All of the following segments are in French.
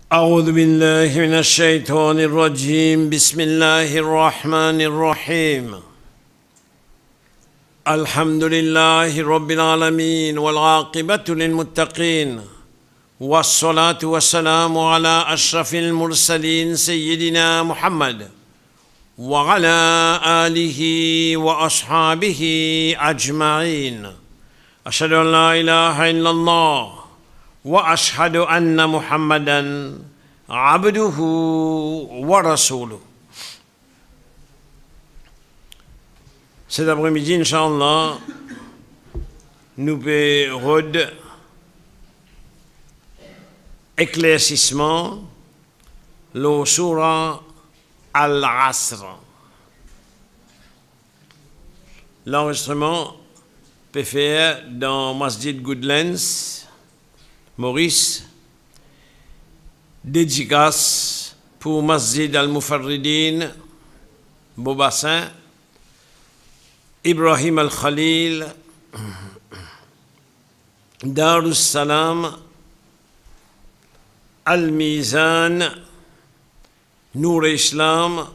أعوذ بالله من الشيطان الرجيم بسم الله الرحمن الرحيم الحمد لله رب العالمين والعاقبة للمتقين والصلاة والسلام على أشرف المرسلين سيدنا محمد وعلى آله وأصحابه أجمعين أشهد أن لا إله إلا الله وأشهد أن محمدا عبده ورسوله. Cet après-midi, Inch'Allah, nous pouvons éclaircissement le Surah Al-Asr. L'enregistrement peut faire dans Masjid Goodlands, Maurice, dédicace pour Masjid Al-Mufarridin, Beaubassin, Ibrahim Al-Khalil, Darus Salam, Al-Mizan, Nour Islam,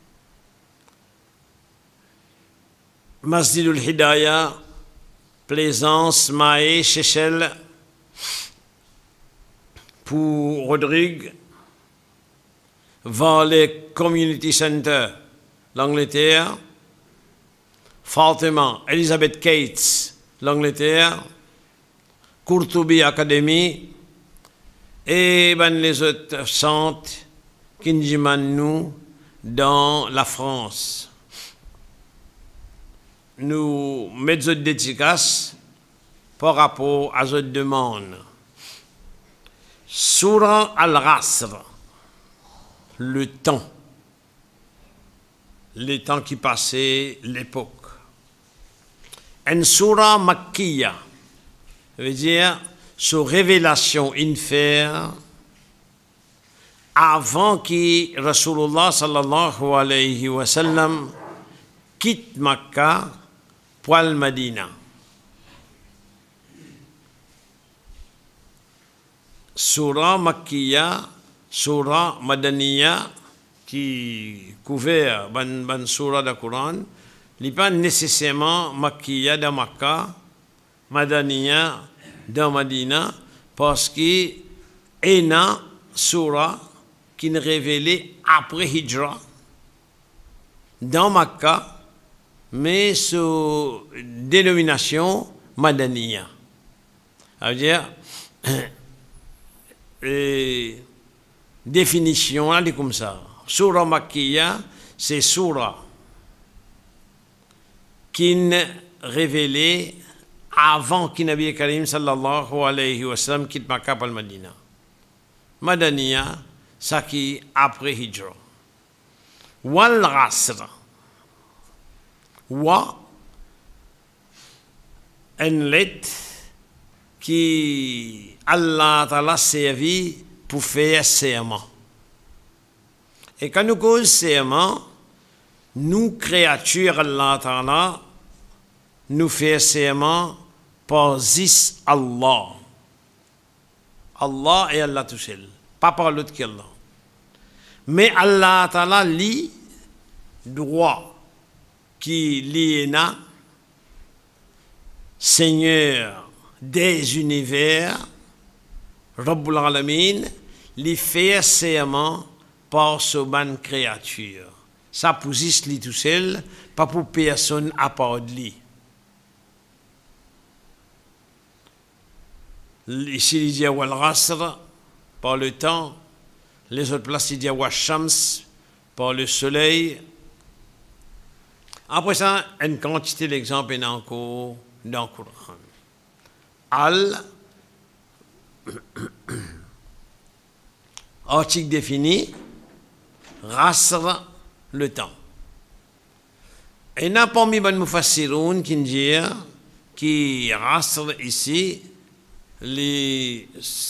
Masjid Al-Hidayah, Plaisance, Maé, Seychelles, pour Rodrigue, Valley Community Center, l'Angleterre, Fatima, Elizabeth Cates, l'Angleterre, Courtoubi Academy, et les autres centres qui nous dans la France. Nous mettons des dédicaces par rapport à cette demande. Surah Al-Asr, le temps qui passait, l'époque. Une surah makkiya, veut dire sur révélation infère avant que Rasulullah sallallahu alayhi wa sallam quitte Makkah pour le Madina. Surah Makkiya, Surah Madaniya, qui couvert ban surah du Coran, n'est pas nécessairement Makkiya de Makkah, Madaniya de Madina, parce qu'il y a une surah qui est révélée après Hijra, dans Makkah, mais sous dénomination Madaniya. Ça veut dire, définition, elle est comme ça. Surah Makkiya, c'est surah qui est révélée avant que Nabi Karim sallallahu alayhi wa sallam quitte Makkah pour le Madina. Madaniya, ça qui est après Hijra. Wal Asr. Wa, une lettre qui Allah Ta'ala servi pour faire serment. Et quand nous causons serment, nous, créatures Allah Ta'ala, nous faisons serment par zis Allah. Allah et Allah tout seul, pas par l'autre qu'Allah. Mais Allah Ta'ala lit droit qui lit Seigneur des univers, Rabbul Alamin, li fait serment par ce ban créature. Ça pour lui tout seul, pas pour personne à part de lui. Ici, il dit Wal Asr, par le temps. Les autres places, il dit Wal Shams, par le soleil. Après ça, une quantité d'exemples est encore dans le Coran. Al, article défini, Rasr, le temps. Et n'a pas mis ben Mufassiroun qui dit qui Rasr ici, les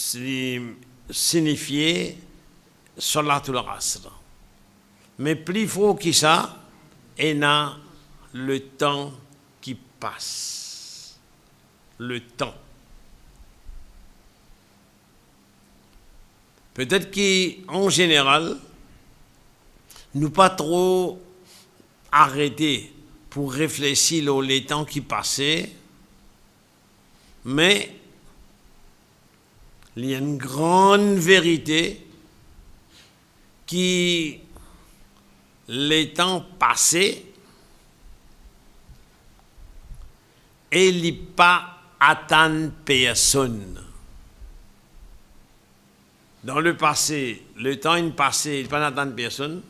signifier Salatul Rasr. Mais plus faux que ça, et n'a le temps qui passe. Le temps. Peut-être qu'en général, nous pas trop arrêter pour réfléchir aux les temps qui passaient, mais il y a une grande vérité qui les temps passés et il n'y pas atteint personne. Dans le passé, le temps est passé, il n'y a pas atteint personne.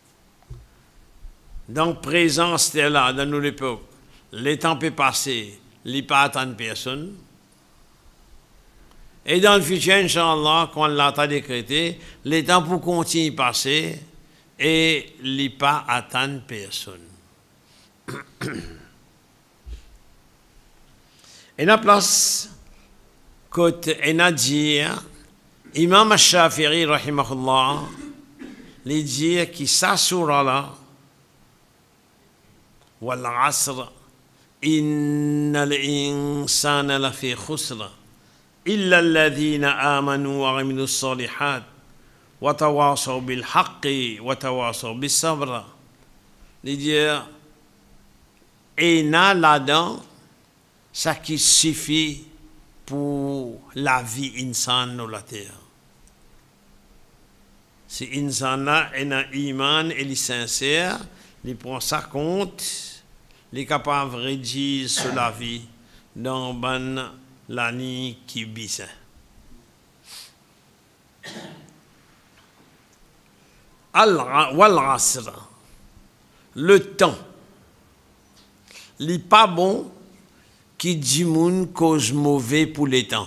Dans le présent, c'était là, dans notre époque, le temps peut passer, il n'y a pas atteint personne. Et dans le futur, Inch'Allah, quand Allah t'a décrété, le temps pour continuer à passer et il n'y a pas atteint personne. Et la place, côté Enadir, Imam Al-Shafiri, rahimahullah, lui dit que sa surah là, wal asr, innal insana lafi khusra, illa alladhina amanu wa amilu salihat, wa tawasaw bil haqqi, wa tawasaw bis sabra. Lui dit, et na là-dedans, ça qui suffit pour la vie insane sur la terre. Si l'insan a un iman et il est sincère, il prend ça compte, il est capable de dire sur la vie dans l'année qui bise. Wal-asr, le temps, il n'est pas bon qui dit moun cause mauvais pour les temps.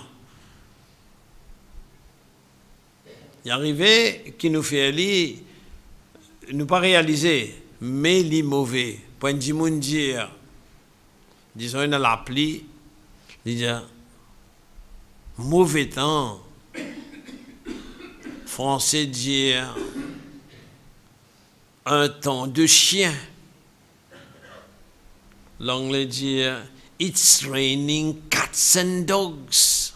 Il arrivé qui nous fait aller, nous pas réaliser, mais les mauvais. Pour un moun dire, disons il a la pluie, il dit mauvais temps. Français dire un temps de chien. L'anglais dit it's raining cats and dogs.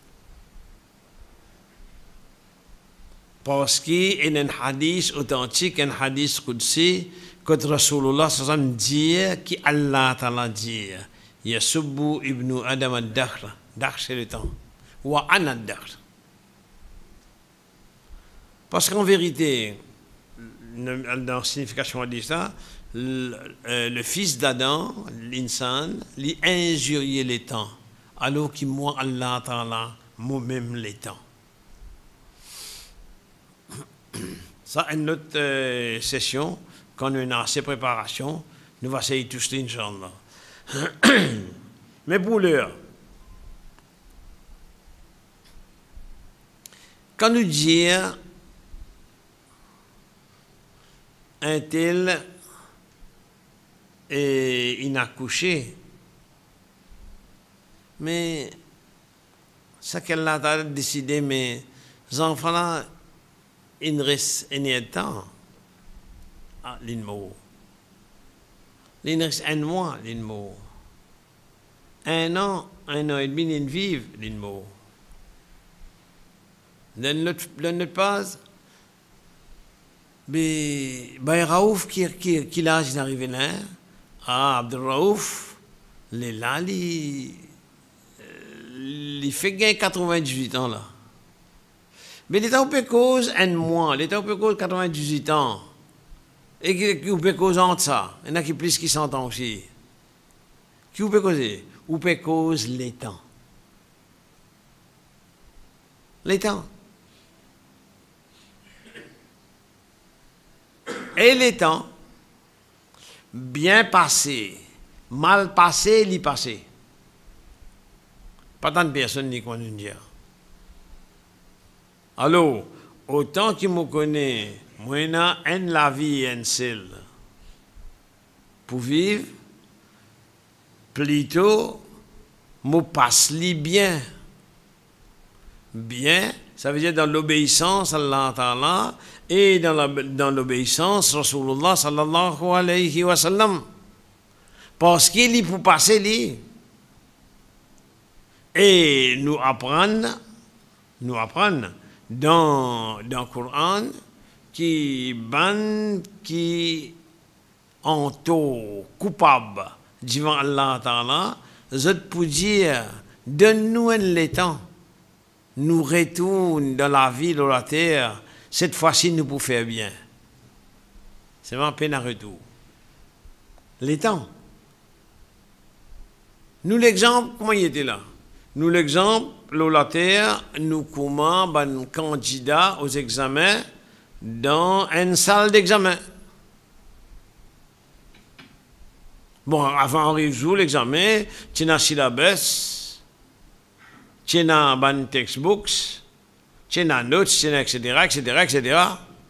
Parce qu'il y a un hadith authentique, un hadith qudsi, que Rasulullah sallam dit, qui Allah ta'ala dit, Yasubbu ibnu Adam ad-dahr, dahr c'est le temps, wa ana ad-dahr. Parce qu'en vérité, dans la signification de ça, le fils d'Adam, l'insan, lui injuriait les temps, alors que moi, Allah Ta'ala, moi-même les temps. Ça, une autre session, quand on a ces préparations, nous allons essayer tout ça, Inch'Allah. Mais pour l'heure, quand nous disons un tel et inaccouché, mais ça qu'elle a décidé, mes enfants-là, il reste un temps à l'inmo. Il reste un mois, l'inmo. Un an et demi, ils vivent, l'inmo. Dans notre base, mais Raouf qui l'âge d'arriver là, Abdel Raouf, là, il fait gain 98 ans là. Mais l'État peut cause un mois, l'État peut cause 98 ans. Et qui peut causer entre ça, il y en a qui plus qui 100 ans aussi. Qui peut causer? Ou peut cause l'État. L'État. Et les temps, bien passé, mal passé, li passé. Pas tant de personnes ni qu'on nous dit. Alors, autant que me connais, moi, j'ai la vie en seul. Pour vivre, plutôt, me passe-li bien. Bien, ça veut dire dans l'obéissance à Allah Ta'ala et dans l'obéissance Rasulullah sallallahu alayhi wa sallam. Parce qu'il y pour passer lui. Et nous apprendre dans le Coran qui ban qui en taux coupable devant Allah Ta'ala, je pour dire, donne-nous un temps, nous retourne dans la vie, dans la terre, cette fois-ci nous pour faire bien. C'est ma peine à retour. Les temps. Nous l'exemple, comment il était là? Nous l'exemple, la terre, nous comment un candidat aux examens dans une salle d'examen. Bon, avant d'arriver jour l'examen, tu as un syllabus, tu as un textbooks, tu as notes, etc.,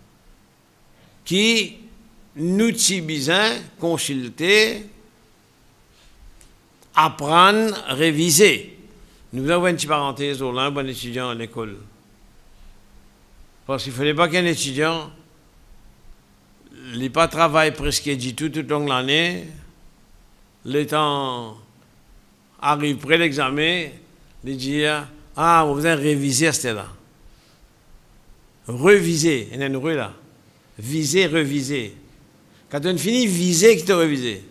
qui nous besoin consulter, apprendre, réviser. Nous avons une petite parenthèse là, un bon étudiant à l'école. Parce qu'il ne fallait pas qu'un étudiant n'ait pas travaillé presque du tout au long de l'année. Le temps arrive près de l'examen, de dire ah, vous avez révisé à ce là. Reviser, il y a une rue là. Viser, reviser. Quand on finit, viser, qui te reviser.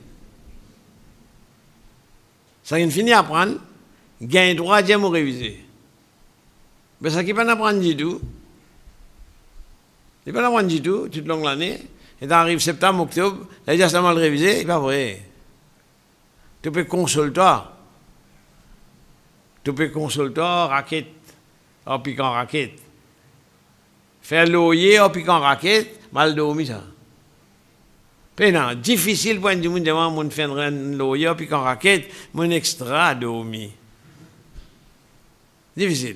Ça, on finit à apprendre, gagne droit à dire réviser. Mais ça qui pas apprendre du tout. Il ne pas apprendre du tout, toute longue l'année. Et t'arrives septembre, octobre, là, il a seulement le réviser, c'est pas vrai. Tu peux consulter. Tu peux consulter, raquette, en piquant raquette. Faire l'oyer en piquant raquette, mal dormi ça. Mais non, difficile pour du monde de faire l'oyer en piquant raquette, mon extra dormi. Difficile.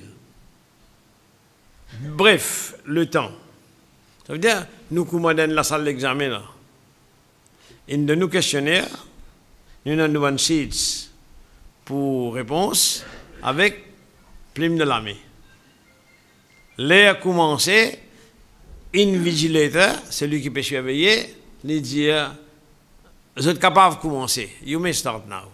Bref, le temps. Ça veut dire, nous commandons la salle d'examen là. Une de nos questionnaires, nous avons une sheets pour réponse avec plume de l'ami. L'air commencé, invigilator, celui qui peut surveiller, lui dire, vous êtes capable de commencer. You may start now.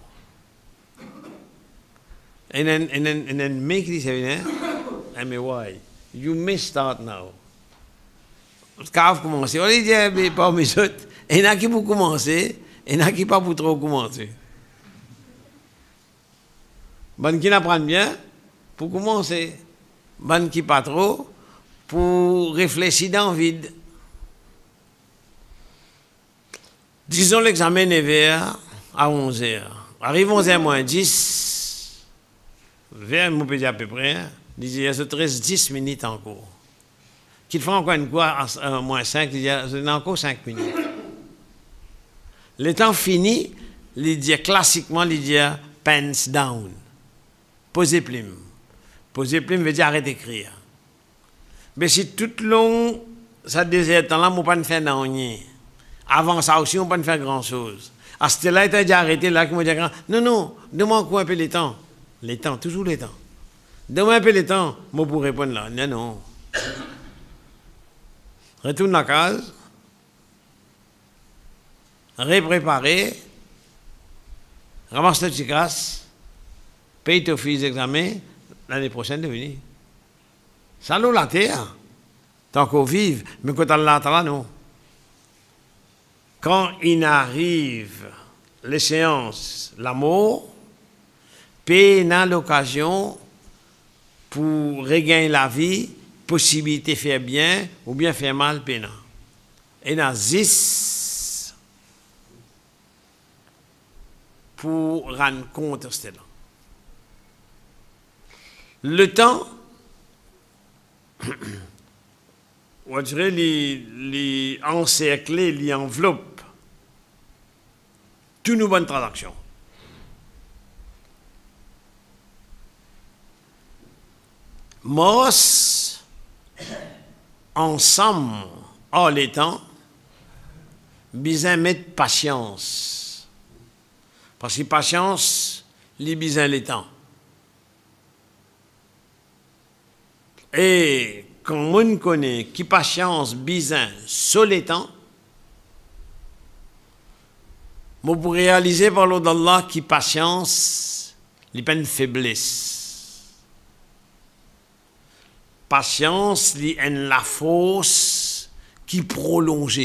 And then make this, I mean, why? You may start now. Vous êtes capable de commencer. On lui dit, mais pas mes autres. Il y en a qui pour commencer, il y en a qui pas pour trop commencer. Bon qui n'apprennent bien, pour commencer. Bon qui pas trop, pour réfléchir dans le vide. Disons l'examen 9h à 11h. Arrive 11h moins 10, vers mon petit à peu près, il y a 10 minutes en cours. Qu'il faut encore une fois à moins 5, il y a encore 5 minutes. Le temps fini, il dit classiquement, il dit pens down. Posez plume. Poser plume veut dire arrêter d'écrire. Mais si tout le long, ça désert temps-là, on ne peut pas faire rien. Avant ça aussi, on ne peut pas faire grand-chose. À ce là il a déjà arrêté, là, qui m'a dit, non, demande-moi un peu les temps. Les temps, toujours les temps. Donne-moi un peu les temps, moi pour répondre là. Non. Retourne la case. Répréparer. Ramasse le petit casse. Paye ton fils d'examen. L'année prochaine de venir. Ça l'eau la terre. Tant qu'on vive, mais quand on l'attend, non. Quand il arrive l'échéance, l'amour, peine à l'occasion pour regagner la vie, possibilité de faire bien ou bien faire mal, peine. Et il y a 10 pour rendre compte de cela. Le temps, on dirait les encercler, les enveloppes, toutes nos bonnes transactions. Mos, ensemble, hors les temps, besoin de mettre patience. Parce que patience, les besoin les temps. Et quand on connaît qui patience bizin sur les temps, on peut réaliser par l'eau d'Allah qui patience, les peines faiblesse. patience, est la force qui prolonge.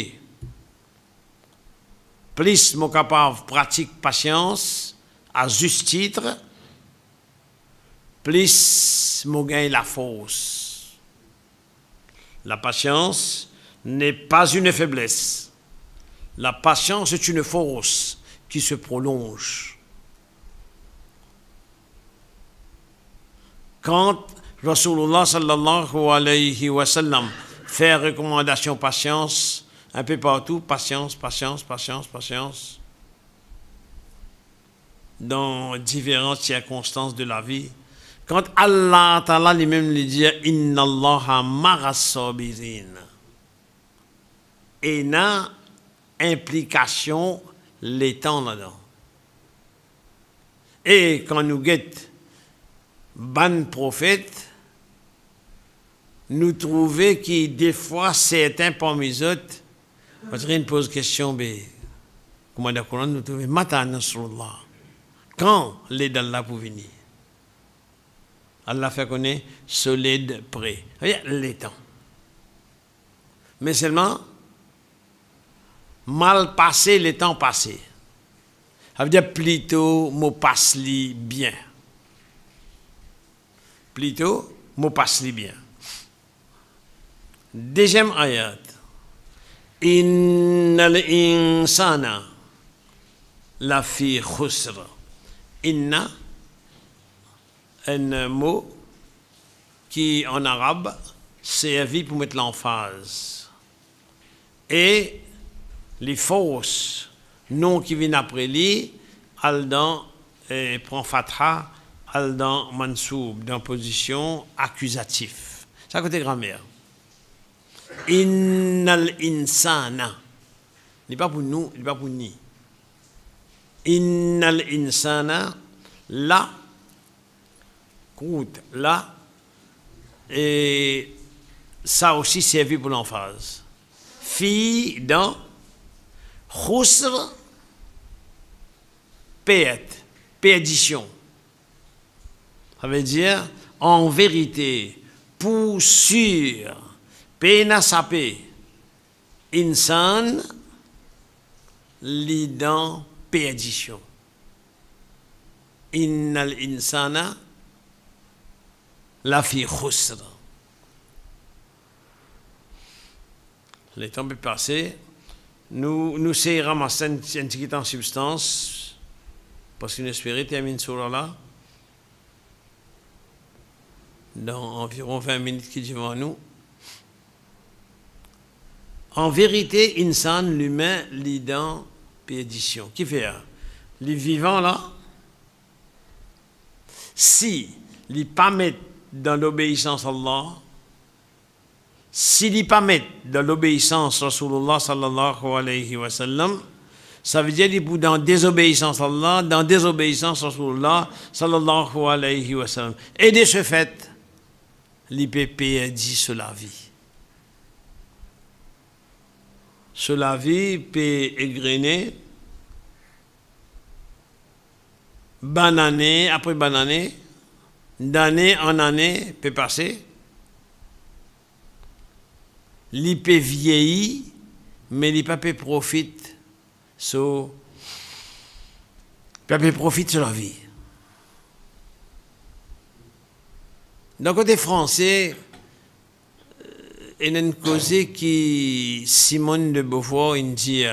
Plus mon capable pratique patience à juste titre, plus mon gagne la force. La patience n'est pas une faiblesse. La patience est une force qui se prolonge. Quand Rasulullah sallallahu alayhi wa sallam fait recommandation patience, un peu partout, patience, patience, patience, patience, dans différentes circonstances de la vie. Quand Allah Ta'ala lui-même lui dit « Inna Allaha ma'as-sabirin » et n'a implication les temps là-dedans. Et quand nous guettons ban prophète, nous trouvons que des fois certains parmi eux autres, quand on pose question, comment le Coran nous trouve Mata Nasrullah, quand l'aide d'Allah pour venir? Allah fait connaître solide prêt. Les temps. Mais seulement, mal passé, les temps passés. Ça veut dire plutôt, mot passe-li bien. Plutôt, mot passe-li bien. Deuxième ayat. Innal insana la fi khusr. Inna, un mot qui en arabe servi pour mettre l'emphase. Et les fausses noms qui viennent après lui, aldan prend fatha, aldan mansoub, dans position accusative. Ça côté grammaire. Innal insana. Il n'est pas pour nous, il n'est pas pour ni. Innal insana, là, là, et ça aussi servi pour l'emphase. Fi dans khusr, perdition. Ça veut dire en vérité, pour sûr, pena sapé, insan, li dans perdition. Innal insana la fi khusr. Le temps est passé. Nous essayons de ramasser un petit temps en substance parce qu'on espérait terminer ce là dans environ 20 minutes qui est devant nous. En vérité, insan, l'humain, l'ident, perdition. Qui fait ça? Les vivants là, si les pas mettent dans l'obéissance à Allah, s'il n'est pas mettre dans l'obéissance à Rasulullah sallallahu alayhi wa sallam, ça veut dire qu'il est dans désobéissance à Allah, dans désobéissance à Rasulullah sallallahu alayhi wa sallam. Et de ce fait, l'IPP dit sur la vie. Sur la vie peut égrener, banane après banane, d'année en année peut passer. L'IP vieillit, mais l'IP profite sur la vie. D'un côté français, il y a une cause qui Simone de Beauvoir dit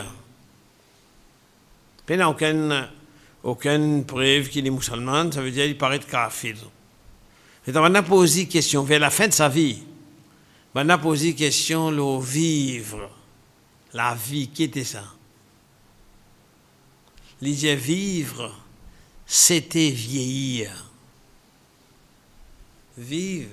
il n'y a aucune preuve qu'il est musulman, ça veut dire qu'il paraît kafir. Et on a posé question vers la fin de sa vie. On a posé question le vivre, la vie, qui était ça? Il dit vivre, c'était vieillir. Vivre,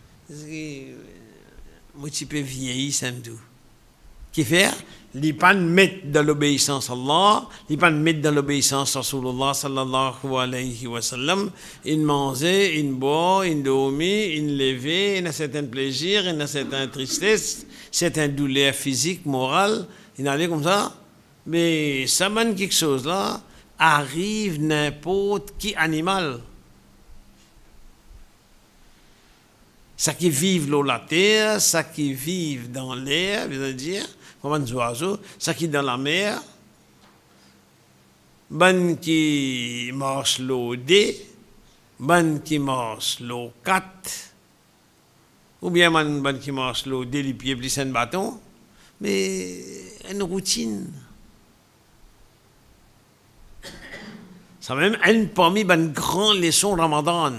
moi tu peux vieillir, ça me dit. Qui fait? Il pas mettre dans l'obéissance à Allah, il pas mettre dans l'obéissance à Rasulullah sallallahu alayhi wa sallam. Il mangeait, il boit, il dormait, il levait, il a certains plaisirs, il a certaines tristesses, certaines douleurs physiques, morales, il allait comme ça. Mais ça mène quelque chose là, arrive n'importe qui animal. Ça qui vivent l'eau, la terre, ça qui vivent dans l'air, c'est-à-dire, comme des oiseaux, ça qui dans la mer, ban qui marche l'eau D, ban qui marche l'eau 4, ou bien ban qui marche l'eau D, les pieds plus un bâton, mais une routine. Ça même une parmi une grande leçon Ramadan.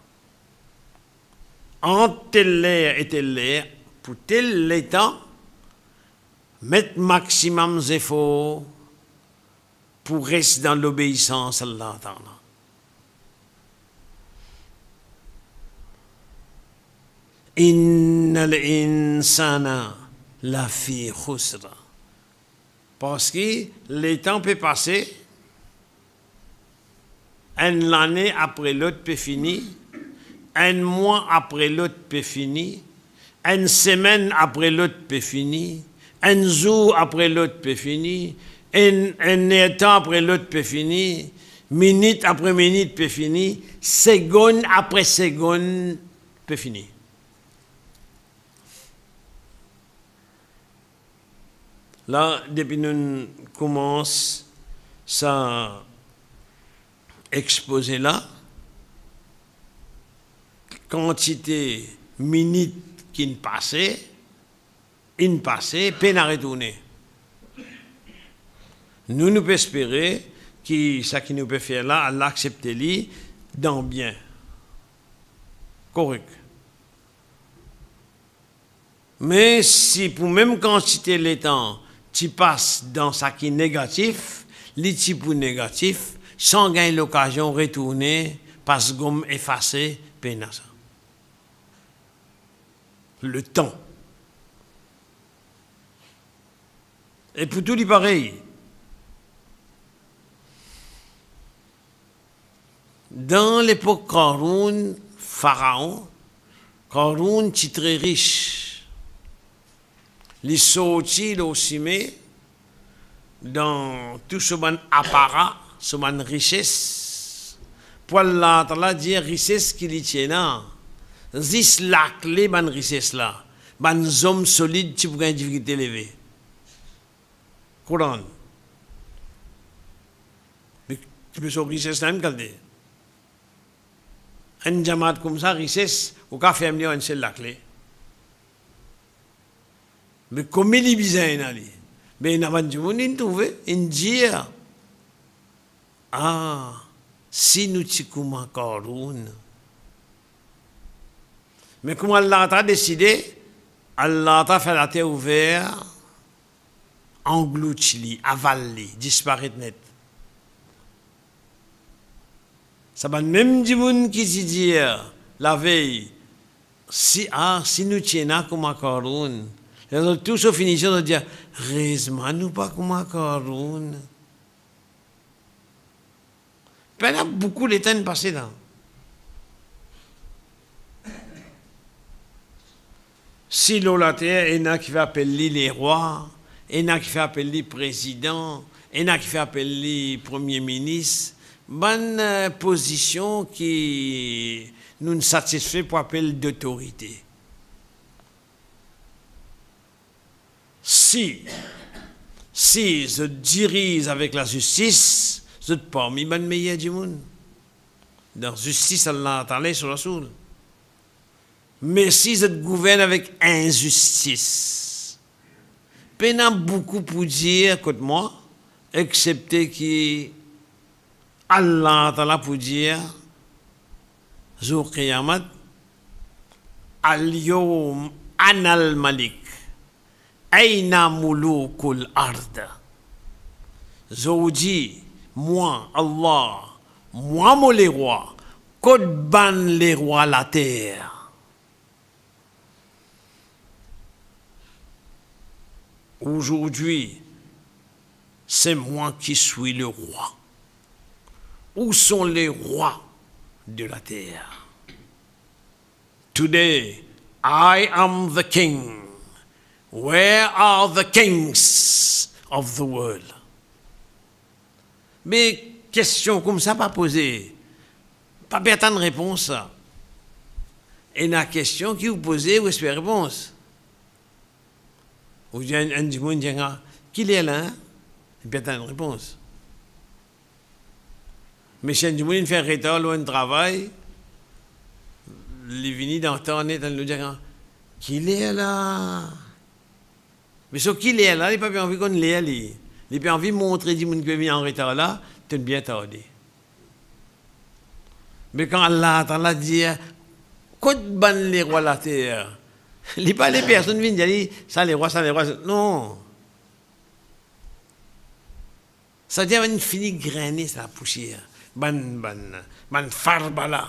En tel l'air et tel l'air, pour tel l'état, mettre maximum d'efforts pour rester dans l'obéissance à Allah. Innal insana la fi khusra. Parce que le temps peut passer, une année après l'autre peut finir, un mois après l'autre peut finir, une semaine après l'autre peut finir, un jour après l'autre peut finir, un temps après l'autre peut finir, minute après minute peut finir, seconde après seconde peut finir. Là, depuis nous commençons ça exposer là, quantité minutes qui ne passaient, peine à retourner. Nous pouvons espérer que ça qui nous peut faire là, à l'accepter dans bien. Correct. Mais si pour même quantité les temps, tu passes dans ça qui est négatif, les types négatifs, sans gagner l'occasion de retourner, parce que gomme effacé, peine à ça. Le temps. Et pour tout, il pareil. Dans l'époque Qaroun, Pharaon, Qaroun était très riche. Les sortis aussi, dans tout ce bon apparat, ce bon richesse, pour Allah dire richesse qu'il y tient. C'est la clé de richesse là. Ban hommes solides qui pourraient difficulté élevée. Courant. Mais tu peux sur richesse là même calder. Un jamaat comme ça, richesse, au cas fait amener une seule la clé. Mais comme il est bizarre, mais il n'a pas de monde, il trouve, il dit, ah, si nous t'écoutons encore une. Mais comme Allah a décidé, Allah a fait la terre ouverte, englouti, avalé, disparaître net. Ça va même du monde qui se dit la veille, si nous tiens comme un Qaroun, les autres tous au finition de dire, heureusement nous pas comme un Qaroun. Il y a beaucoup de temps passé là. Si la terre, il y en a qui fait appeler les rois, il y en a qui fait appeler les présidents, il y en a qui fait appeler les premiers ministres, bonne position qui nous satisfait pour appeler d'autorité. Si je dirige avec la justice, je suis parmi les meilleurs du monde. Dans la justice, Allah a sur la soule. Mais si je gouverne avec injustice, il y a beaucoup pour dire contre moi, excepté que Allah Ta'ala pour dire, jour Qiyamah, Al-Yawm Anal Malik, Aina Mulukul Ard. Je dis, moi, Allah, moi, les rois, qu'ont ban les rois la terre. Aujourd'hui, c'est moi qui suis le roi. Où sont les rois de la terre? Today, I am the king. Where are the kings of the world? Mais question comme ça, pas posée. Pas bien de réponse. Et la question qui vous posez, vous espérez réponse. Vous dites un du monde, qui est là? Et puis attends une réponse. Mais si un du monde fait un retard ou un travail, il vient d'entendre, il nous dit, qui est là? Mais ce qui est là, il n'a pas envie qu'on l'ait là. Il n'a pas envie de montrer du monde qui vient en retard là, tu es bien tardé. Mais quand Allah dit, quand ban les rois la terre, il n'y a pas les personnes qui viennent dire, ça les rois, non. Ça dit, on finit grainer sa poussière. Ban farbala.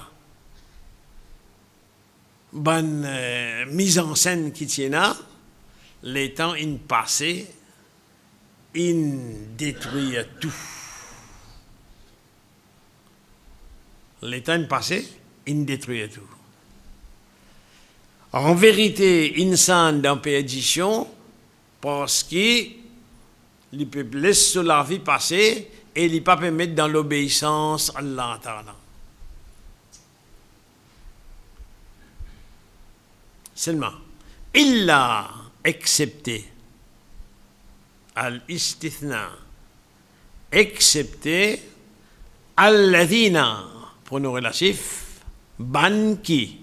Ban mise en scène qui tient là, les temps in passé, in détruit tout. Les temps in passé, in détruit tout. En vérité, insan dans perdition, parce qu'il peut laisser la vie passer et il ne peut pas permettre dans l'obéissance à Allah Ta'ala. Seulement, il a excepté al-istithna, excepté al-ladhina, pronom relatif, banki,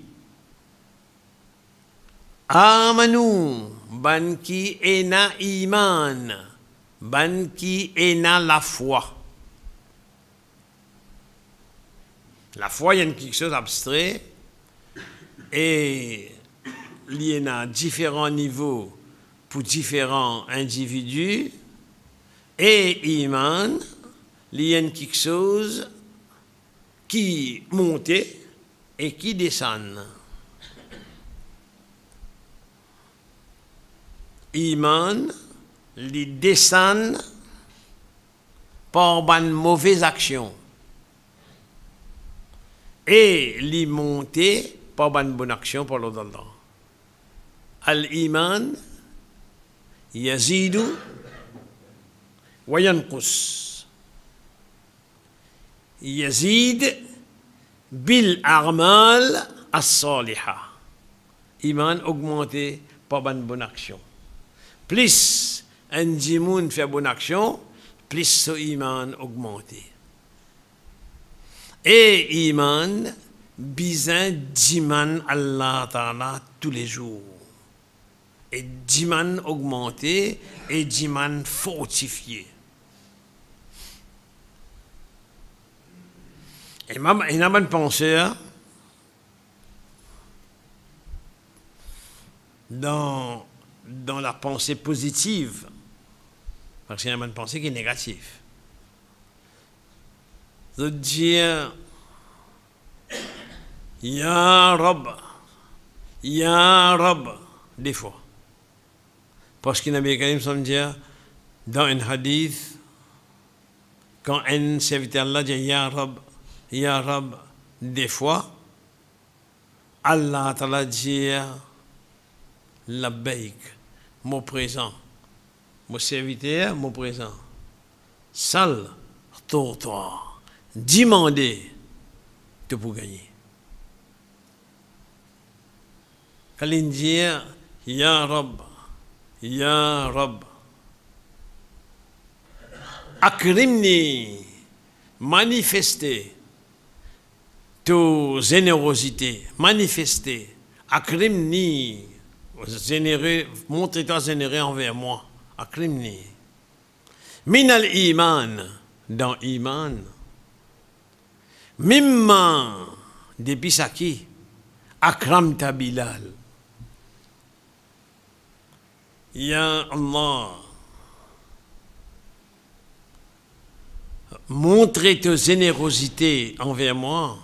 amanu, banki ena iman, banki ena la foi. La foi, il y a quelque chose d'abstrait et il y a différents niveaux pour différents individus et iman, il y a quelque chose qui monte et qui descend. Iman, il descend par une mauvaise action et il monte par une bonne action pour l'autre. Al-iman yazidu wa yanqus. Yazid bil a'mal as-saliha. Iman augmenté par une bonne action. Plus un djimoun fait bonne action, plus son iman augmenté. Et iman bizin djiman Allah Ta'ala tous les jours. Et djiman augmenté et djiman fortifié. Et il y a un penseur dans la pensée positive, parce qu'il y a une pensée qui est négative. De dire Ya Rab, des fois. Parce qu'il y a un Karim qui dit dans un hadith, quand un serviteur Allah dit Ya Rab, des fois, Allah Ta'ala dit Labbaik, mon présent, mon serviteur, mon présent. Sal, retourne-toi, demandez tout pour gagner. Quand il dit Ya Rab, akrimni, manifestez ta générosité, manifestez, akrimni, généreux, montrez-toi généreux envers moi. Akrimni. Minal iman, dans iman. Mimma, depuis ça qui, akramta Bilal. Ya Allah, montrez ta générosité envers moi.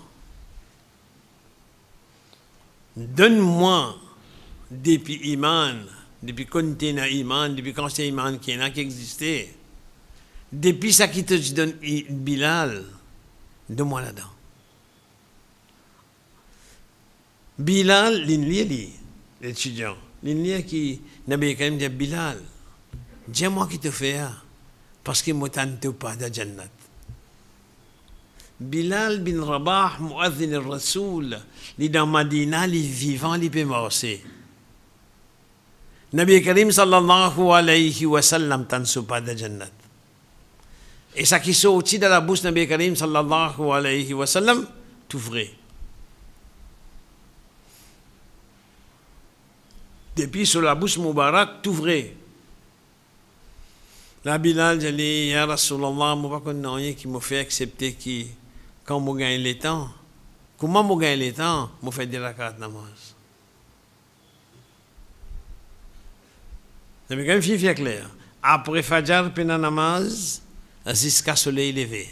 Donne-moi depuis iman, depuis quand tu es iman, depuis quand c'est iman qui existait, depuis ça qui te donne Bilal, donne-moi là-dedans. Bilal, l'étudiant, l'inlia qui n'a pas quand même dit Bilal, dis-moi qui te fait, parce que moi t'en pas de Jannat. Bilal bin Rabah, muadhin al-Rasoul, li dans Madina, li vivant, li pe morse. Nabi Karim sallallahu alayhi wa sallam tan soupa de jannat. Et ça qui sortit de la bouche de Nabi Karim sallallahu alayhi wa sallam, tout vrai. Depuis sur la bouche Moubarak, tout vrai. La Bilal, j'ai dit, Ya Rasulallah, moi pas qu'on rien qui m'a fait accepter qui, quand je gagne le temps, comment je gagne le temps, je fais des rakats namaz. C'est quand même fait clair. Après Fajr, pena namaz, jusqu'à soleil levé.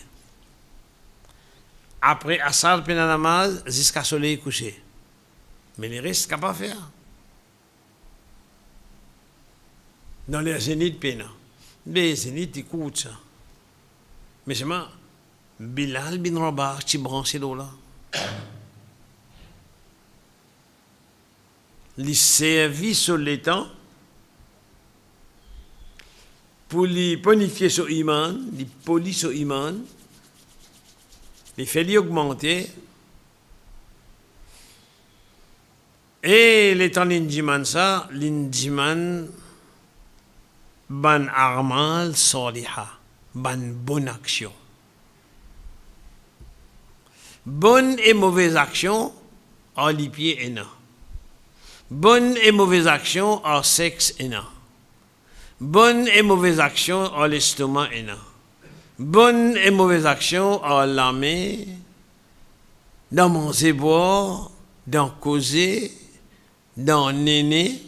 Après Asar, pena namaz, jusqu'à soleil couché. Mais les restes, qu'à pas faire. Dans les zéniths, pena. Les zéniths, écoute ça. Mais c'est moi, Bilal bin Rabah, tu branches là. Les services sur les temps, pour les bonifier sur Iman, les polis sur Iman, les faire les augmenter, et les temps l'indiman ça, l'indiman, ban armal saliha, ban bonne action. Bonne et mauvaise action, en les pieds et non. Bonne et mauvaise action, en sexe et non. Bonne et mauvaise action, en l'estomac et non. Bonne et mauvaise action, en l'armée, dans mon zéboire, dans causer, dans néné,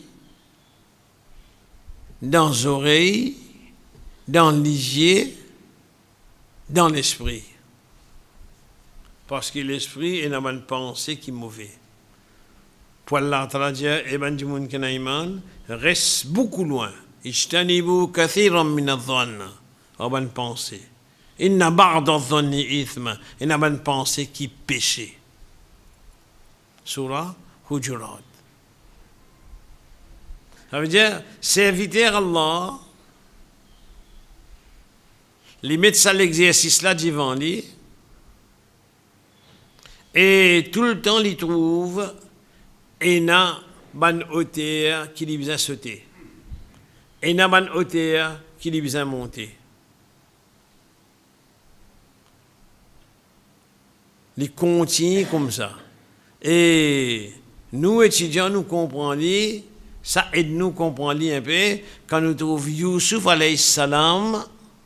dans les oreilles, dans l'igier, dans l'esprit. Parce que l'esprit est une bonne pensée qui est mauvaise. Pour Allah Ta'ala, Ibn Jimoun Kenaiman reste beaucoup loin. Ijtanibu kathiran min adh-dhann. Une bonne pensée. Inna ba'da adh-dhanni ithma. Une bonne pensée qui péché. Surah Hujurat. Ça veut dire, serviteur Allah, les mettre ça l'exercice là devant lui, et tout le temps, il trouve une bonne hauteur qui lui besoin sauter, une bonne hauteur qui lui besoin monter. Il continue comme ça. Et nous, étudiants, nous comprenons. Ça aide nous à comprendre un peu quand nous trouvons Youssouf alayhi salam,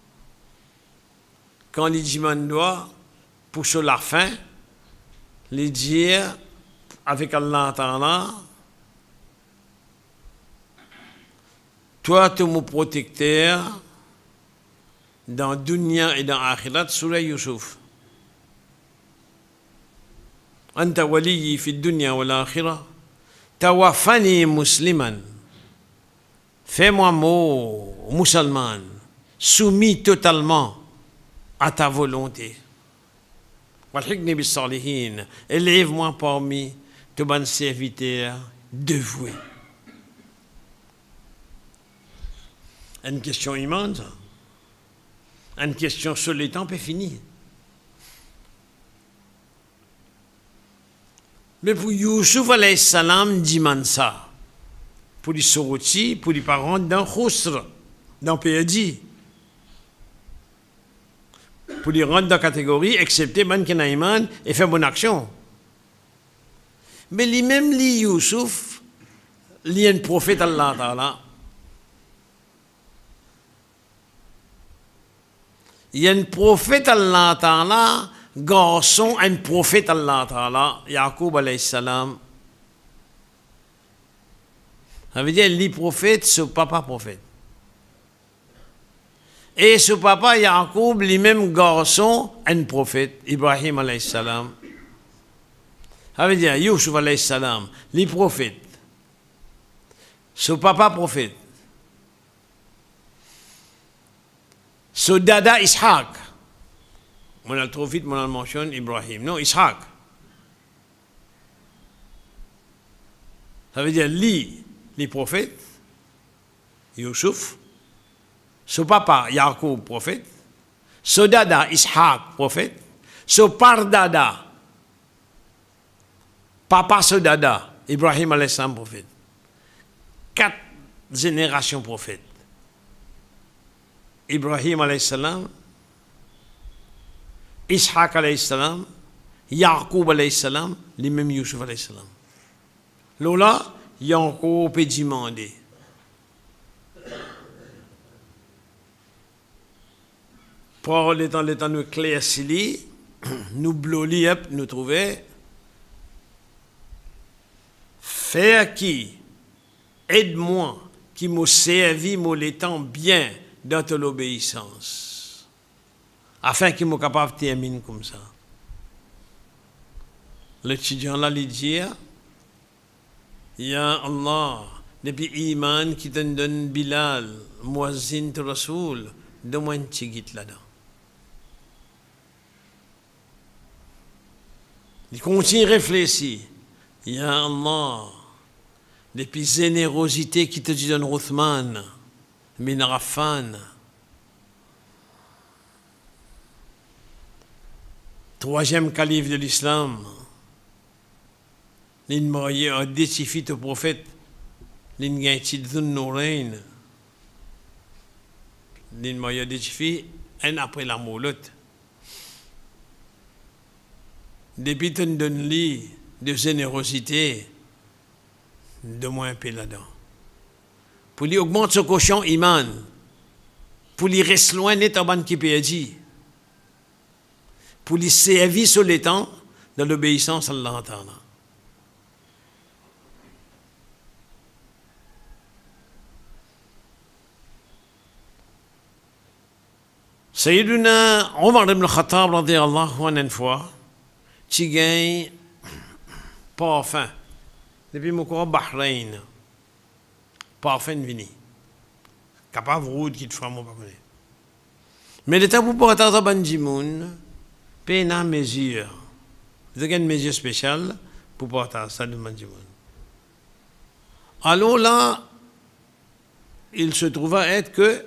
quand il dit doit pour sur la fin, il dit avec Allah Ta'ala, toi tu es mon protecteur dans dunya et dans akhirat, surah Youssouf. Anta waliyi fi dunya wal akhirah. Tawafani musliman, fais-moi musulman, soumis totalement à ta volonté. Walhikni bis salihin, élève-moi parmi tes bons serviteurs dévoués. Une question immense, une question sur les temps est finie. Mais pour Youssouf alayhi salam, demande ça. Pour les sortir, pour les parents dans Khusr, dans PAD. Pour les rendre dans la catégorie, excepté Man Kenaiman, et faire bonne action. Mais lui-même, Youssouf, il y a un prophète Allah Ta'ala. Il y a un prophète Allah Ta'ala. Garçon, un prophète Allah Ta'ala, Yaqub alayhi salam. Ça veut dire, les prophètes, ce papa prophète. Et ce papa Yaqub, lui-même garçon, un prophète, Ibrahim alayhi salam. Ça veut dire, Youssouf alayhi salam, les prophètes. Ce papa prophète. Ce dada Ishaq. On a trop vite, on a mentionné Ibrahim. Non, Ishaq. Ça veut dire, les prophètes, Youssouf, ce papa, Yaqub, prophète, ce dada, Ishaq, prophète, So par dada, papa so dada, Ibrahim alayhi salam prophète. 4 générations prophètes. Ibrahim alayhi salam, Ishaq alayhi salam, Yaqub alayhi salam, les mêmes Yusuf alayhi salam. Lola, Yanko peut demander. Pour le temps nous claircir, nous bloli up, nous trouver. Faire qui, aide-moi, qui m'a servi, m'a le temps bien dans l'obéissance, afin qu'il soit capable de terminer comme ça. L'étudiant là, il dit, Ya Allah, depuis Iman qui te donne Bilal, Muazzin de Rasoul, donne-moi un petit guide là-dedans. Il continue à réfléchir. Ya Allah, depuis générosité qui te donne Uthman, bin Affan, troisième calife de l'islam, l'in marié a décifi au prophète, l'in gagnti Dhun Nourain, l'in marié a décifi, un après la moulotte. Depuis ton donne-lui de générosité, de moins un peu là-dedans. Pour lui augmenter son cochon iman, pour lui rester loin d'être qui peut dire, pour lui servir sur le temps de l'obéissance à Allah. Sayyiduna Omar ibn Khattab radiyallahu anhu une fois, qui gagne parfum. Depuis mon corps Bahreïn, parfum vini. Capable route qui te fera mon parfum. Mais l'état pour porter à Banjimoun, peine à mesure. Vous avez une mesure spéciale pour porter ça de Banjimoun. Alors là, il se trouva être que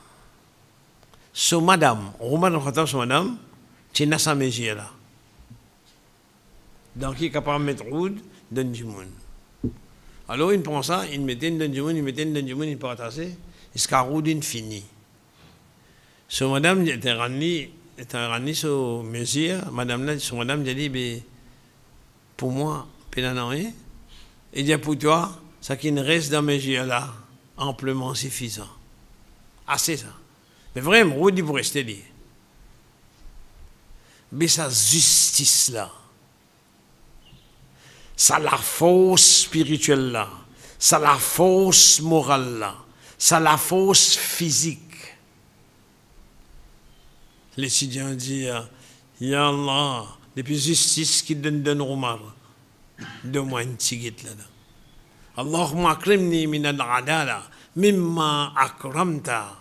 ce madame, Omar ibn Khattab, ce madame, c'est dans sa mesure là. Donc, il est capable de mettre route dans du monde. Alors, il prend ça, il met dans du monde, il met dans du monde, il partage, jusqu'à route fini. So, madame était rani sur mesure, madame là, son madame, j'ai dit, pour moi, pénal rien. Et dit, pour toi, ça qui ne reste dans mesure là, amplement suffisant. Assez ça. Mais vraiment, route, il pour rester là. Mais sa justice là, ça la force spirituelle là, ça la force morale là, ça la force physique. L'étudiant dit, Ya Allah, depuis justice qui donne Omar, donne-moi un petit guide là-dedans. Allahumma akrimni min al-adala, mimma akramta.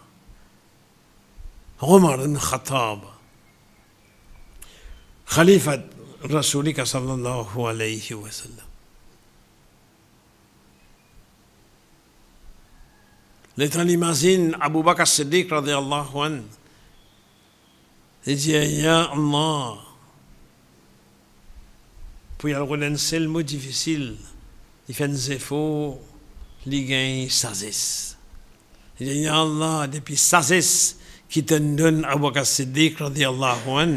Omar ibn Khattab, Khalifat Rasulika sallallahu alayhi wa sallam. L'état l'imagine Abu Bakr as-Siddiq radiyallahu anhu. Il dit, Ya Allah, pour y avoir un seul mot difficile, il fait un zéfo, il gagne sagesse. Il dit, Ya Allah, depuis sagesse qui te donne Abu Bakr as-Siddiq radiyallahu anhu,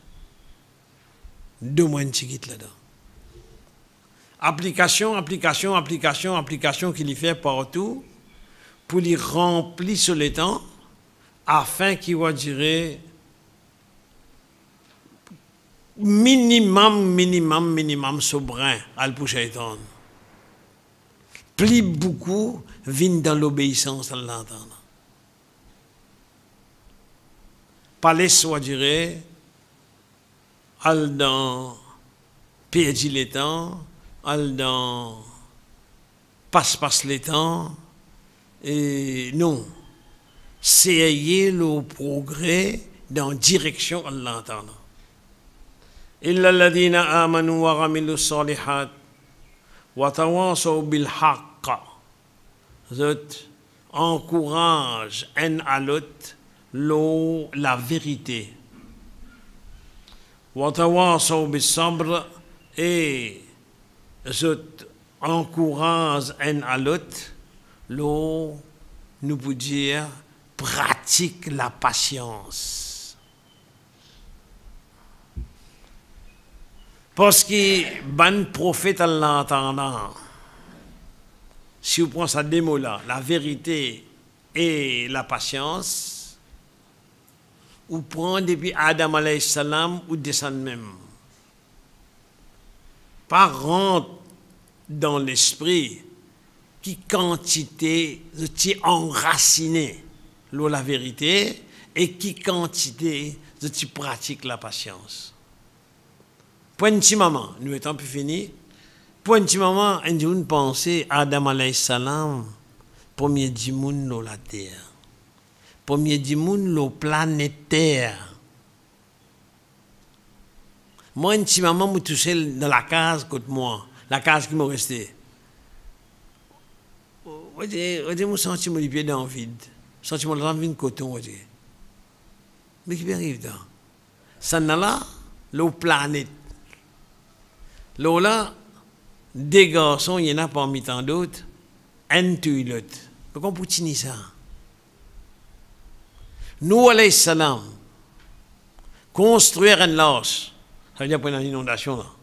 deux mois de chiquite là-dedans. Application qu'il y fait partout pour les remplir sur le temps afin qu'il va durer minimum sobrin à l'pouchaiton. Plus beaucoup viennent dans l'obéissance à l'entendre. Pas les soit durer al dans perdre le temps, al dans passe le temps, et non, c'est le progrès dans direction à l'entendre. Illa alladhina amanu wa amilu salihat wa tawasaw bil haqq. Zot encourage un à l'autre la vérité. وتواصوا بالصبر et encourage un à l'autre, nous pouvons dire pratique la patience. Parce que ban prophète en l'entendant, si vous prenez ça démo là, la vérité et la patience, ou prend depuis Adam alayhi salam ou descend même. Pas rentre dans l'esprit qui quantité de enraciné la vérité et qui quantité de pratique la patience. Pour un petit moment, nous étant plus finis, pour un petit moment, on pensait Adam alayhi salam, premier du monde sur la terre. Premier du monde sur la planète Terre. Moi, un petit moment, je suis touché dans la case contre moi, la case qui m'a resté. Je me sens les pieds dans le vide. Je me sens dans le coton. Mais qui arrive là? Ça n'a là, la planète. Là, des garçons, il y en a parmi tant d'autres, un tuile l'autre. Pourquoi on peut tenir ça? Nous, alayhi salam, construire un lâche, ça veut dire prendre une inondation là.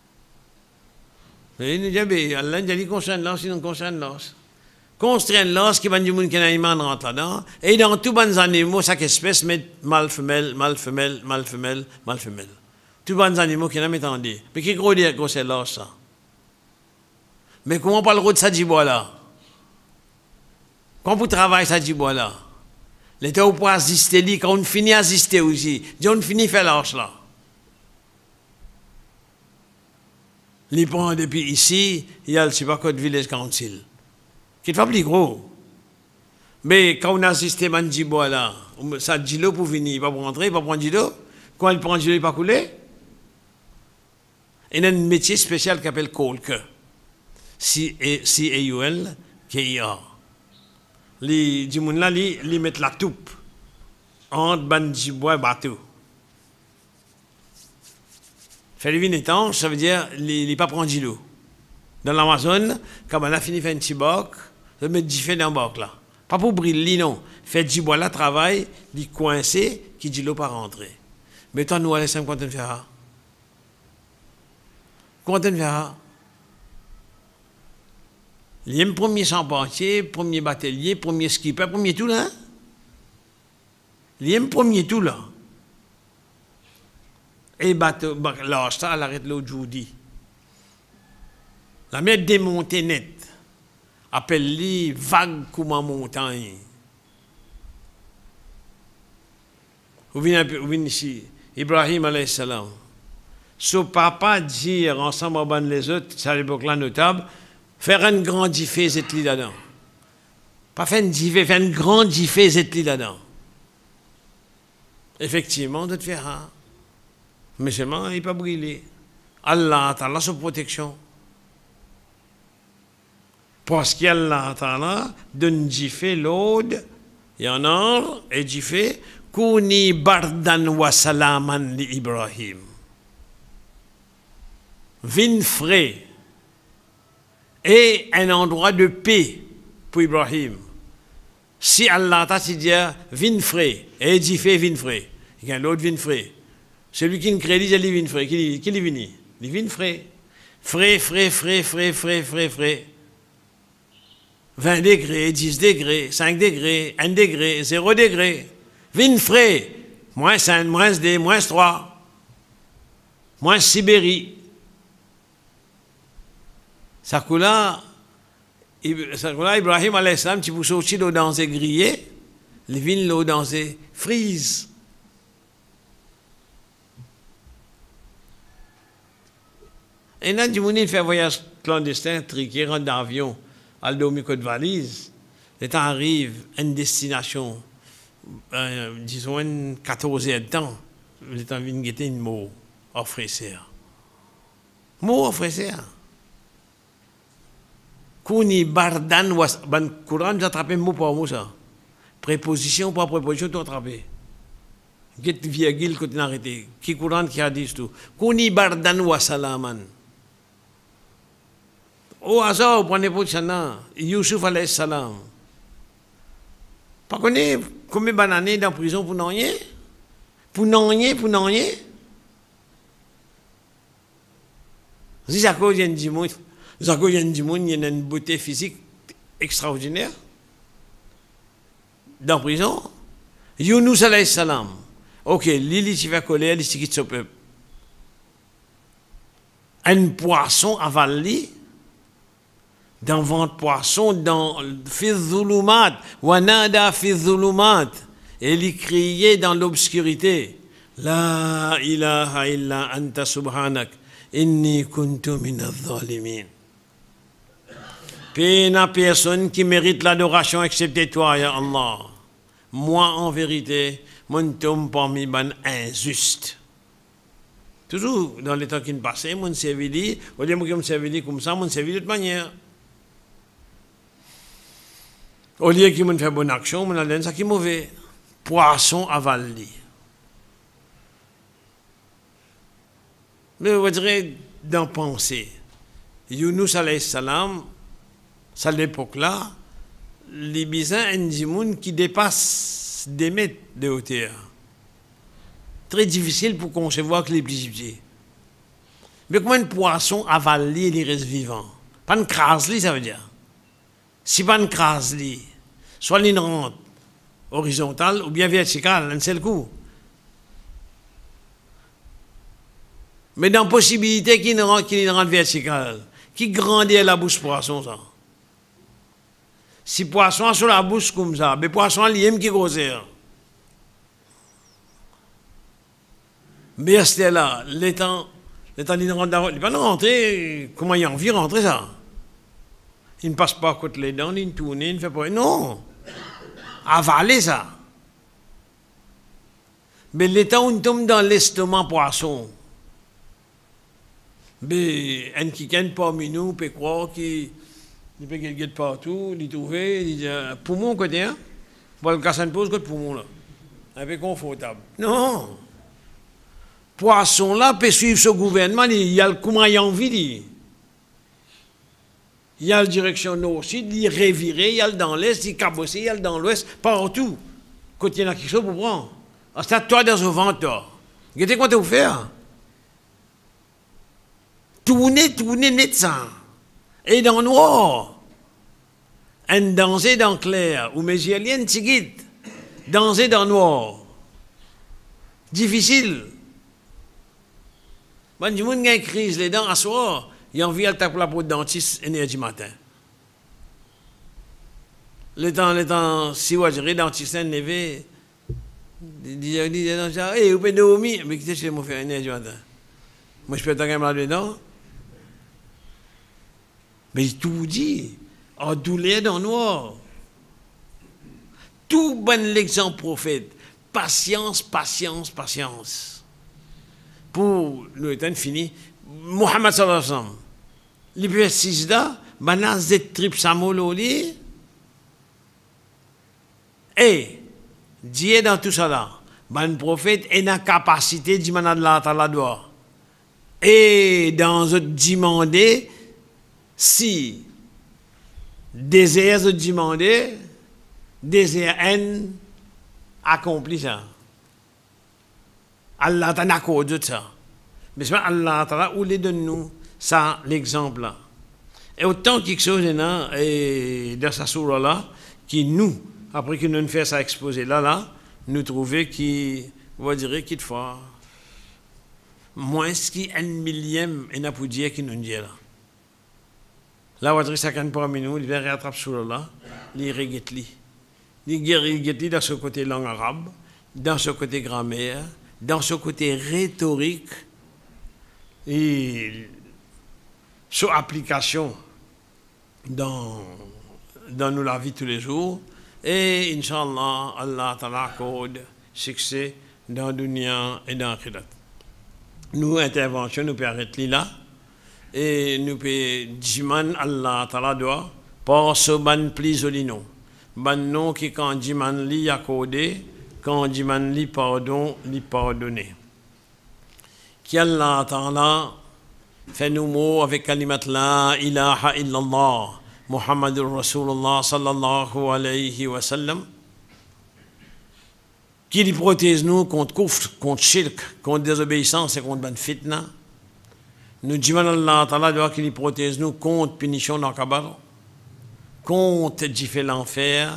Allah a dit construire un lâche, sinon construire un lâche. Construire un lâche qui va du monde qui a un animal rentre là-dedans, et dans tous les animaux, chaque espèce met mâle, femelle, mâle, femelle, mâle, femelle, mâle, femelle. Tous les animaux qui n'ont pas entendu. Mais qui gros dire que c'est lâche ça? Mais comment on parle de ça du bois là? Quand vous travaillez ça du bois là? L'état où pour assister, quand on finit assister aussi, on finit faire l'arche là. Les prend depuis ici, il y a le Supacode Village Council, qui est pas plus gros. Mais quand on assiste à Mandibois là, ça dit l'eau pour venir, il va pour rentrer, il va prendre de l'eau. Quand il prend de l'eau, il va couler. Il y a un métier spécial qui s'appelle Colque. C-A-U-L-K-I-A. Les gens là, ils mettent la toupe entre Bandibois et bateau. Faire les vignes étanches, ça veut dire les pas prendre de l'eau. Dans l'Amazone, quand on a fini de faire un petit bac, on met du feu dans le bac là. Pas pour briller, non. Faire du bois là, travail, les coincer, qui dit l'eau pas rentrer. Mais toi, nous, allons quand on fait ça. Quand on fait ça. Il y a un premier charpentier, premier batelier, premier skipper, premier tout là. Il y a un premier tout là. Et bateau, là, ça, elle arrête l'autre jeudi. La mer démontée net. Appelle-les vague comme en montagne. Vous venez ici. Ibrahim alayhi salam. Son papa dire ensemble avec les autres, c'est à l'époque là notable, faire un grand diffé zetli là-dedans. Pas faire un diffé, faire un grand diffé zetli là-dedans. Effectivement, de te faire ça. Mais seulement, il n'est pas brûlé. Allah Ta'ala sa protection. Parce qu'Allah Ta'ala donne diffé l'aude, il y en a, et diffé, Kouni bardan wa salaman li Ibrahim. Vin frais et un endroit de paix pour Ibrahim. Si Allah t'a dit vin frais et dit fait vin frais, il y a l'autre vin frais. Celui qui ne crée dit vin frais, qui est venu? Il vin frais. Frais. 20 degrés, 10 degrés, 5 degrés, 1 degré, 0 degré. Vin frais. Moins 5, moins 2, moins 3. Moins Sibérie. Ça là, Ibrahim alayhi salam, tu peux sortir l'eau dans ses grillés, les vignes l'eau dans ses frises. Et là, du monde, il fait un voyage clandestin, triqué, rentre d'avion, à dormir côte valise. Le temps arrive à une destination, disons, une 14e temps, le temps vient guetter une mot offressée. Mot offressée. Kouni bardan was ban Coran j'attrape mot par mot ça. Préposition par préposition tu attrapes. Get virgule qu'on a arrêté. Qui Coran qui a dit tout. Kuni bardan wa salaman. Au hasard, prenez pour ça, Youssouf alayhi salam. Pas connaître combien d'années dans la prison pour non rien? Pour non rien, pour non rien? Si ça cause du monde, ça cause du monde, il y a une beauté physique extraordinaire. Dans la prison, Younous alayhi salam. Ok, Lili qui va coller, il quitte son peuple. Un poisson avalé. Dans ventre poisson, dans Fizulumat, Wanada Fizulumat, et il criait dans l'obscurité, La ilaha illa anta subhanak, inni kuntu minadh-dhalimin. Pena personne qui mérite l'adoration excepté toi, ya Allah. Moi, en vérité, mon tombe parmi les injustes. Toujours dans les temps qui nous passaient, mon servili, au lieu de me servir comme ça, mon servir de toute manière. Au lieu qu'il me fait bonne action, mon allait ça qui est mauvais. Poisson avalé. Mais on dirait d'en penser. Younous alayhi salam, à l'époque-là, les bisins ont qui dépassent des mètres de hauteur. Très difficile pour concevoir que les petits. Mais comment un poisson avalé, il reste vivant? Pas une crase, ça veut dire. Si pas une crase, soit une rente horizontale ou bien verticale, un seul coup. Mais dans la possibilité qu'il y ait une rente verticale, qui grandit à la bouche poisson, ça. Si poisson sur la bouche comme ça, mais poisson lui-même qui grossir. Mais c'était là, l'étant il rentre, il va rentrer, comment il a envie de rentrer ça? Il ne passe pas à côté les dents, il ne tourne, il ne fait pas. Non! Avaler ça. Mais l'état où on tombe dans l'estomac poisson, mais un qui ne parmi nous peut croire qu'il peut guetter partout, il trouve, il dit poumon côté, hein? Pour le cas, ça ne pose que le poumon là. Un peu confortable. Non! Poisson là peut suivre ce gouvernement, il y a le comment il a envie. Il y a la direction nord-sud, il est reviré, il y a le dans l'est, il est cabossé, il y a le dans l'ouest, partout. Quand il y a quelque chose pour prendre. C'est à toi dans un ventre. Qu'est-ce que tu veux faire? Tourner net ça. Et dans le noir. Un danser dans le clair, ou mes yeux, tigit. Danser dans le noir. Difficile. Bon, du monde a une crise, les dents à soir. Il a envie de taper la peau de dentiste énergie matin. Le temps, si vous avez dentiste levé, il dit, hey, vous pouvez dormir. Mais qu'est-ce que je vais faire énergie matin? Moi, je peux être un là-dedans. Mais il tout dit, en douleur dans le noir. Tout bon l'exemple prophète. Patience, patience, patience. Pour le temps fini, Muhammad sallallahu alayhi wa sallam, l'hiver 6 da, banas de trip samololi, et, Dieu dans tout ça là, ban prophète est la capacité de demander la taladwa. Et dans ce demander, si, désir de demander, désir N, accompli ça. Allah t'a accordé ça. Mais c'est Allah t'a ou les donne-nous ça l'exemple là. Et autant quelque chose là et dans sa sourate là qui nous après que nous fait ça exposé là nous trouver qui on va dire qu'il faut moins qui un millième et n'a pour dire qui nous dit là. Là on va dire ça quand parmi nous il vient rattraper sourate là, il regrette li. Il regrette dans ce côté langue arabe, dans ce côté grammaire, dans ce côté rhétorique et sur application dans nous la vie tous les jours et Inch'Allah Allah ta'ala accorde succès dans la dunya et dans l'akhirat. Nous intervention nous peut arrêter là et nous peut dire Allah ta'ala doit par ce ban plis olino ban non qui quand diman li accordé quand on dit man li pardon, li pardonner. Qui Allah Ta'ala fait nous mots avec kalimat la ilaha illallah, Muhammadur Rasulullah sallallahu alayhi wa sallam, qui lui protège nous contre kufr, contre shirk, contre désobéissance et contre ban fitna. Nous disons Allah Ta'ala doit qu'il lui protège nous contre punition dans le kabar, contre diffé l'enfer,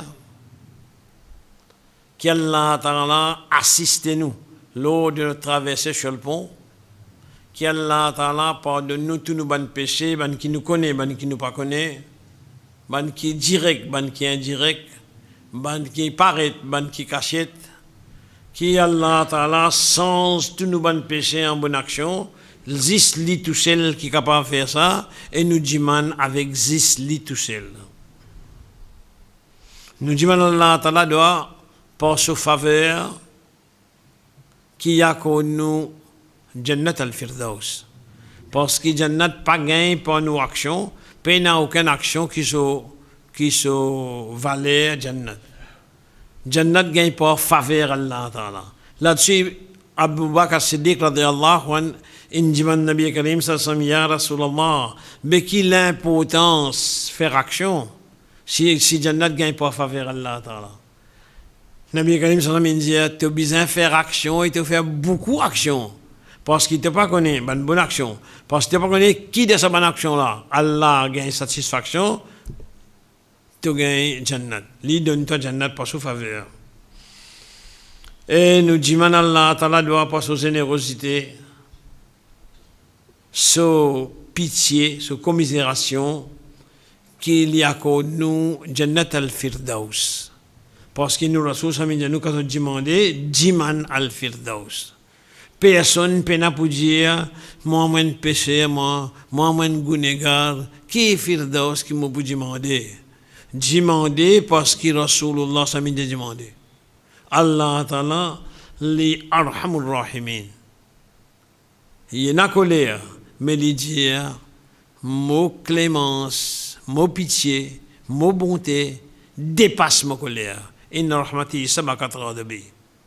qu'Allah Ta'ala assiste nous lors de notre traversée sur le pont, qu'Allah Ta'ala pardonne nous tous nos bons péchés, ban qui nous connaît, ban qui nous pas connaît, ban qui est direct, ban qui est indirect, ban qui paraît, ban qui cachette, qui Allah Ta'ala change tous nos bons péchés en bonne action, zis li tout seul qui est capable de faire ça, et nous disons avec zis li tout seul. Nous disons Allah Ta'ala doit par sa faveur qui a connu Jannat al-Firdaus. Parce que Jannat pas gagne par nos actions, pas n'a aucune action qui se valait Jannat. Jannat gagne par faveur Allah Ta'ala. Là-dessus, Abu Bakr Siddiq radiyallahu anhu, indiman Nabi Karim sallallahu ya Rasulallah, mais qui l'importance faire action si Jannat gagne par faveur Allah Ta'ala. Nabi Karim sallallahu alayhi wa sallam dit, tu as besoin de faire action et tu faire beaucoup d'action. Parce qu'il ne t'a pas connu une bonne action. Parce qu'il ne t'a pas connu qui de cette bonne action-là. Allah gagne satisfaction, tu gagnes Jannat. Lui donne-toi Jannat par sa faveur. Et nous disons, Allah Ta'ala doit par sa générosité, sa pitié, sa commisération, qu'il y a accorde nous Jannat al-Firdaus. Parce que nous, Rasoul, nous, quand on demandé, Jiman al-Firdaus. Personne ne peut pour dire, moi, moi, péché, moi, moi, gunégar, qui est Firdaus qui m'a demandé? Demandé parce que Rasulullah s'est demandé. Allah Ta'ala, li arhamur rahimin. Il y a colère, mais il dit, mot clémence, mot pitié, mot bonté, dépasse ma colère. Inna rahmati sabaqat bi.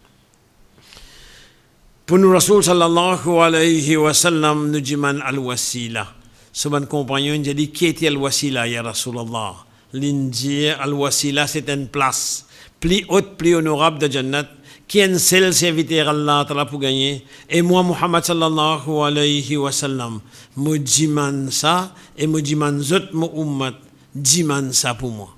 Pour nous, Rasul sallallahu alayhi wa sallam, nous disons al-wasila. Ce bon compagnon, il dit, qui était al-wasila, ya Rasulallah? L'Indien, al-wasila, c'est une place plus haute, plus honorable de Jannat, qui est un seul serviteur Allah pour gagner. Et moi, Muhammad sallallahu alayhi wa sallam, me dis ça, et me dis zot mo ummat, dis ça pour moi.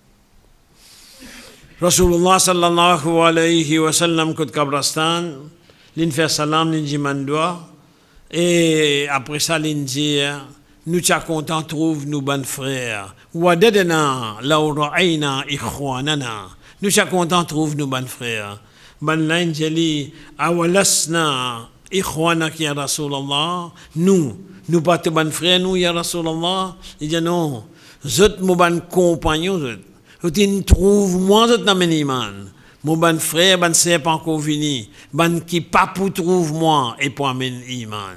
Rasulullah sallallahu alayhi wa sallam, Kout Kabrastan, l'in fait salam, l'in dit mandoua, et après ça, l'in dit, nous sommes contents, trouve nous bonnes frères. Wadadana, law ra'ayna ikhwanana. Nous sommes contents, trouve nous bonnes frères. Ban l'in dit, awalasna ikhwanak ya Rasulallah. Nous pas de bonnes frères, nous, ya Rasulallah. Il dit non, zot mon bon compagnon, zot. Tu trouves moi dans mon iman. Mon bon frère, ban c'est pas encore fini. Ban qui pas pour trouve moi et pour mon iman.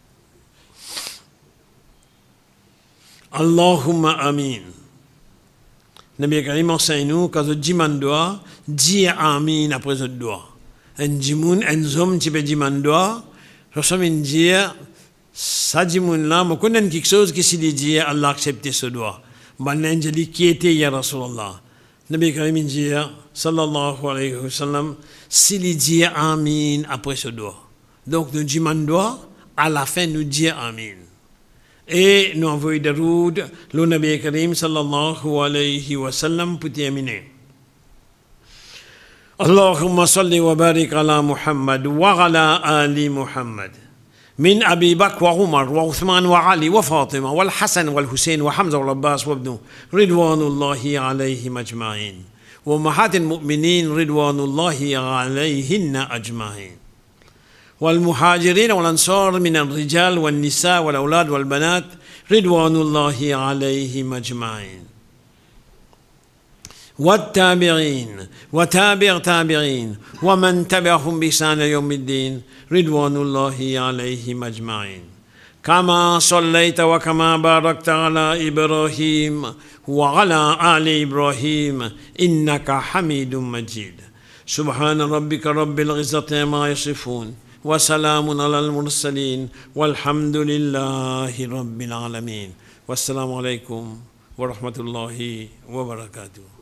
Allahumma amin. Nabi Karim enseigne nous quand on dit mandoa, dis amin après ce doigt. Un dimoun, un homme qui peut dire mandoa, je sais dire ça dimoun là, me connaît quelque chose qui s'il dit Allah accepte ce doigt. Ban l'angéli qui était ya Rasulallah. Nabi Karim dit sallallahu alayhi wa sallam, s'il dit amin après ce doigt. Donc nous disons doigt, à la fin nous disons amin. Et nous envoyons de route le Nabi Karim sallallahu alayhi wa sallam pour terminer. Allahumma salli wa barik ala Muhammad wa ala ali Muhammad. من أبي بكر وعمر وعثمان وعلي وفاطمة والحسن والحسين وحمزة والعباس وابنه رضوان الله عليهم أجمعين وأمهات المؤمنين رضوان الله عليهن أجمعين والمهاجرين والأنصار من الرجال والنساء والأولاد والبنات رضوان الله عليهم أجمعين والتابعين وتابع تابعين ومن تبعهم بإحسان يوم الدين رضوان الله عليهم أجمعين كما صليت وكما باركت على إبراهيم وعلى آل إبراهيم إنك حميد مجيد سبحان ربك رب العزة عما يصفون وسلام على المرسلين والحمد لله رب العالمين. والسلام عليكم ورحمة الله وبركاته.